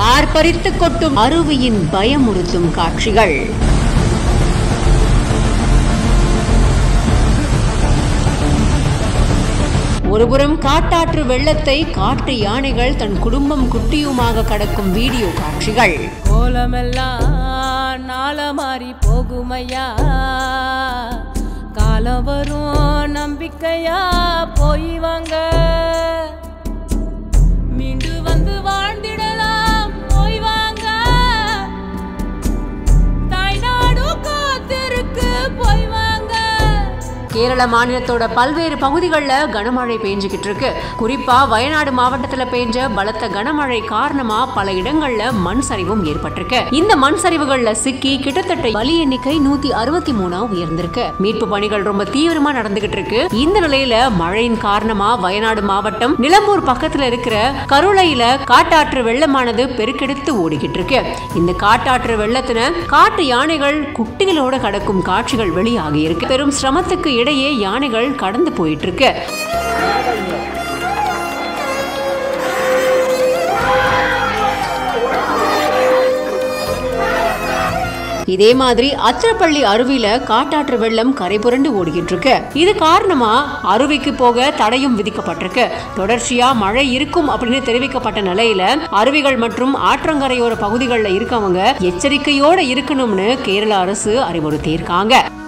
ஆர்ப்பரித்து கொட்டும் அருவியின் பயமுறுத்தும் காட்சிகள். ஒருபுறம் காட்டாற்று வெள்ளத்தை காட்டு யானைகள் தன் குடும்பம் குட்டியுமாக கடக்கும் வீடியோ காட்சிகள். கோலமெல்லாம் நாள மாறி போகுமையா, காலம் வரும் நம்பிக்கையா போய் வாங்க, மீண்டு வந்து வாழ்ந்திடலாம் போய் வாங்க, தாய்நாடு காத்திருக்கு போய் வாங்க. கேரள மாநிலத்தோட பல்வேறு பகுதிகளில் கனமழை பெஞ்சுக்கிட்டு இருக்கு. குறிப்பா வயநாடு மாவட்டத்தில் பெஞ்ச பலத்த கனமழை காரணமா பல இடங்கள்ல மண் சரிவும் ஏற்பட்டிருக்கு. இந்த மண் சரிவுகள்ல சிக்கி கிட்டத்தட்ட பலி எண்ணிக்கை 163 உயர்ந்திருக்கு. மீட்பு பணிகள் ரொம்ப தீவிரமா நடந்துகிட்டு இருக்கு. இந்த நிலையில மழையின் காரணமா வயநாடு மாவட்டம் நிலம்பூர் பக்கத்துல இருக்கிற கருளையில காட்டாற்று வெள்ளமானது பெருக்கெடுத்து ஓடிக்கிட்டு இருக்கு. இந்த காட்டாற்று வெள்ளத்துல காட்டு யானைகள் குட்டிகளோட கடக்கும் காட்சிகள் வெளியாகி இருக்கு. பெரும் சிரமத்துக்கு இடையே யானைகள் கடந்து போயிட்டு இருக்கு. இதே மாதிரி அத்திரப்பள்ளி அருவியில காட்டாற்று வெள்ளம் கரை புரண்டு ஓடிக்கிட்டு இருக்கு. இது காரணமா அருவிக்கு போக தடையும் விதிக்கப்பட்டிருக்கு. தொடர்ச்சியா மழை இருக்கும் அப்படின்னு தெரிவிக்கப்பட்ட நிலையில அருவிகள் மற்றும் ஆற்றங்கரையோர பகுதிகளில் இருக்கவங்க எச்சரிக்கையோட இருக்கணும்னு கேரள அரசு அறிவுறுத்தி இருக்காங்க.